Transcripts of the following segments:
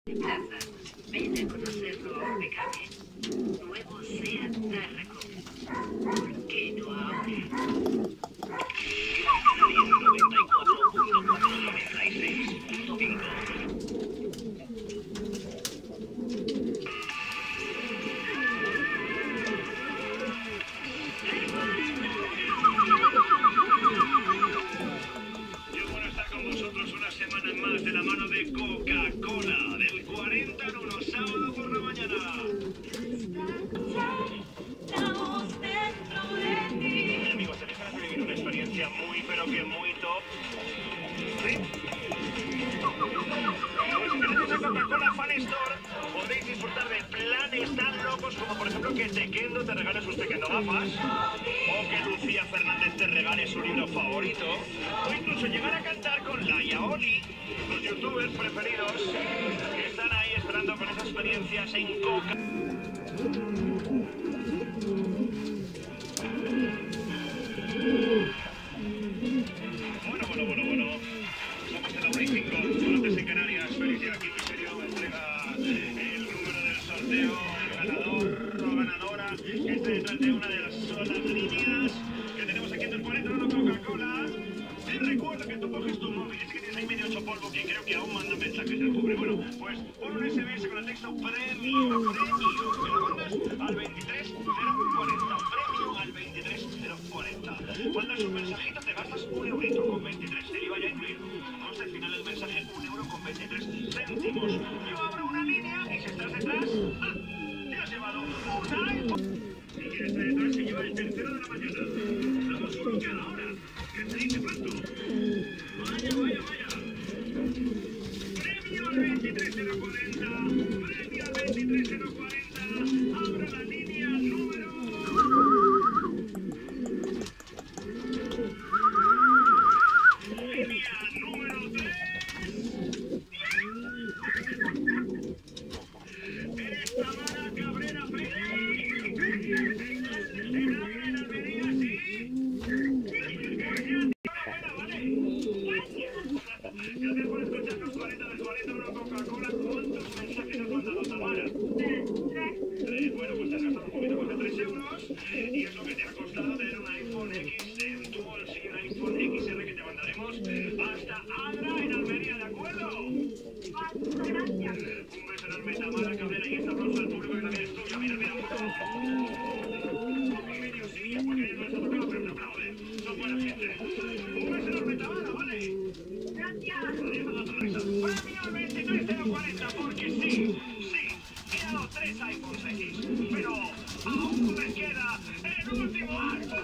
Plaza. Ven a conocerlo, Pecame. Nuevo Seat Tarraco. ¿Por qué no ahora? 94.496.5. Una semana más de la mano de Coca-Cola, del 40 en 1, sábado por la mañana. Amigos, tenéis ganas de vivir una experiencia muy, pero que muy top. ¿Sí? Pues gracias a Coca-Cola Fan Store podéis disfrutar de planes tan locos como, por ejemplo, que Tequendo te regale sus Tequendo gafas, o que Lucía Fernández te regale su libro favorito, o incluso llegar a cantar con Laia Oli, los youtubers preferidos que están ahí esperando con esas experiencias en Coca. Bueno. Estamos en la 1 y 5, Conoces en Canarias. Feliz día aquí, Misterio entrega el número del sorteo, el ganador o ganadora, que esté detrás de una de las líneas que tenemos aquí en el 40 Coca-Cola. Te recuerdo que tú coges tu móvil, es que tienes ahí medio hecho polvo, que creo que aún manda mensajes del pobre. Bueno, pues pon un SMS con el texto premio, que lo mandas al 23040, premio al 23040. Mandas un mensajito, te gastas un eurito con 23, te iba ya incluido. Consta al final del mensaje 1 euro con 23 céntimos. Yo abro una línea y si estás detrás, te has llevado un iPhone. Si quieres estar detrás, se lleva el tercero de la mañana. Damos uno cada hora. ¿Qué te dice pronto? Vaya. Premio al 23040. Premio al 23040. Abro la línea número... Línea número 3. Eres Tamara Cabrera Félix. En Almería, sí. Gracias por escucharnos. 40 del 40, una Coca-Cola. ¿Cuántos mensajes has mandado, Tamara? 3. Bueno, pues te has gastado un poquito más de 3 euros. Y es lo que te ha costado tener un iPhone X en tu bolsillo, un iPhone XR que te mandaremos hasta Adra en Almería, ¿de acuerdo? Gracias. Un beso enorme, Tamara Cabrera, y este aplauso al público que también es tuyo. Mira. Sí, porque no les ha tocado, pero te aplauden. Son buena gente. Un beso enorme, Tamara, ¿vale? Gracias. Premio al 23040, porque sí, he dado 3 iPhones X, pero aún me queda el último iPhone.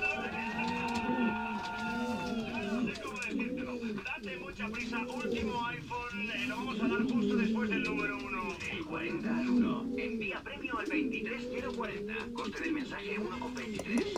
No sé cómo decírtelo. Date mucha prisa, último iPhone, lo vamos a dar justo después del número 1. El 40 al 1. Envía premio al 23040. Coste del mensaje 1,23.